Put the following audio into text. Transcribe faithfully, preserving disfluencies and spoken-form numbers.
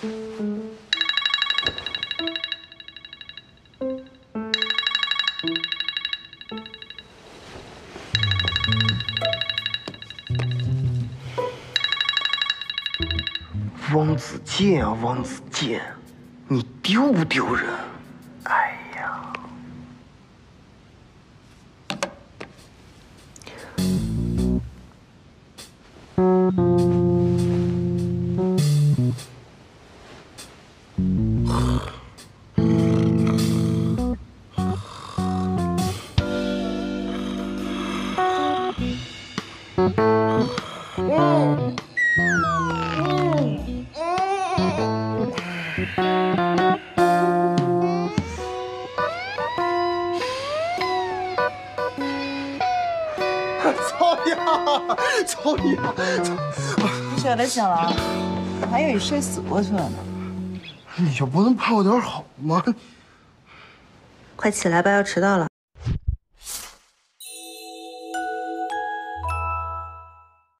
王子健啊，王子健，你丢不丢人？哎呀！嗯。 操呀！操呀！ 你睡得醒了？我还以为你睡死过去了呢。 你就不能盼我点好吗？ 快起来吧，要迟到了。